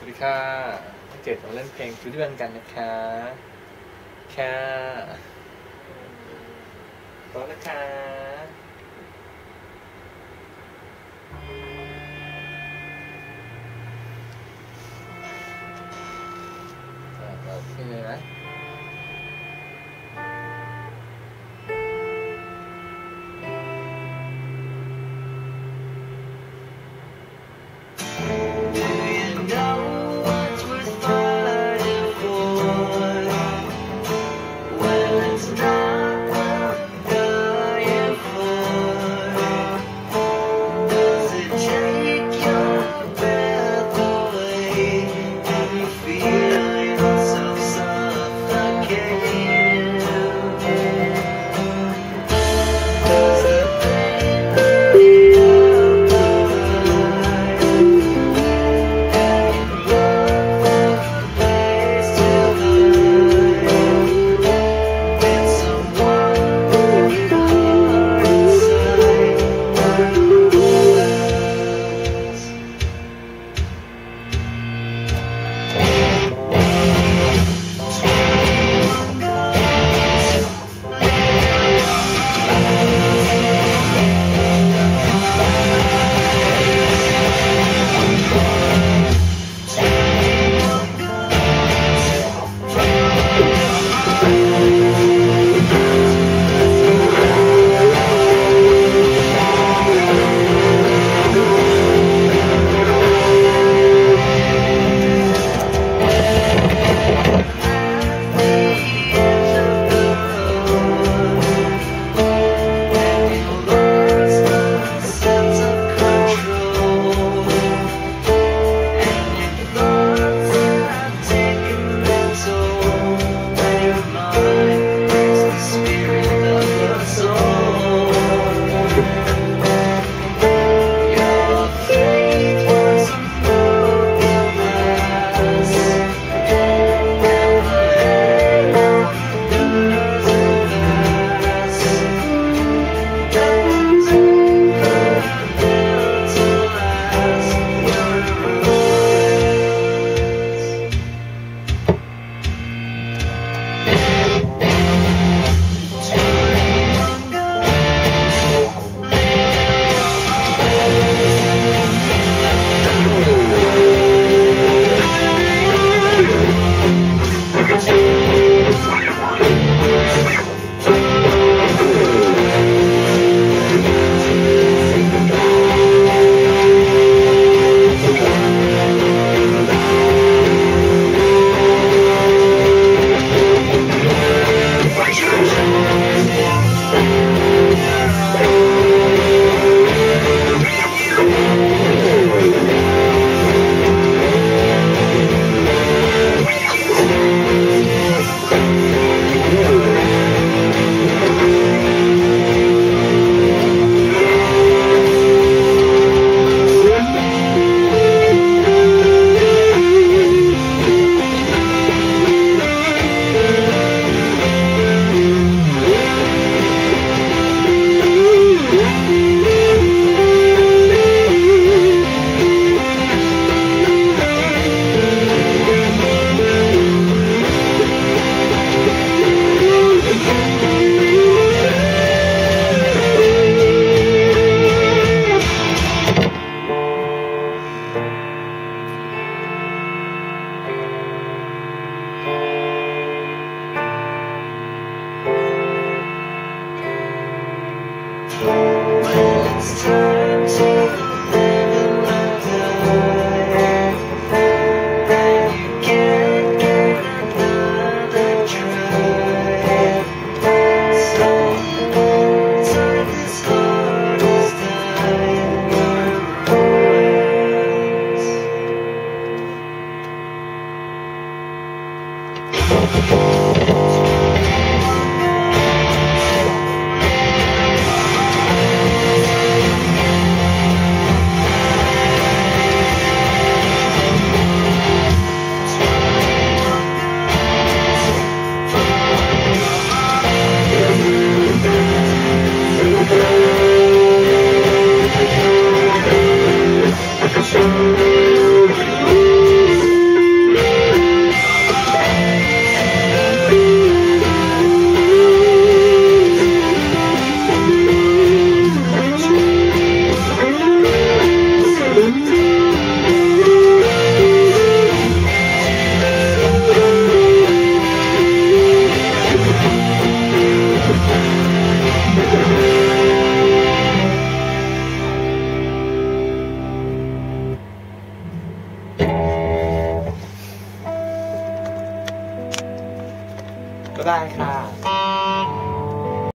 ดีค่ะเจ็ดมาเล่นเพลงฟิวชั่นกันนะคะค่ะพร้อมนะคะโอเคไหมบายค่ะ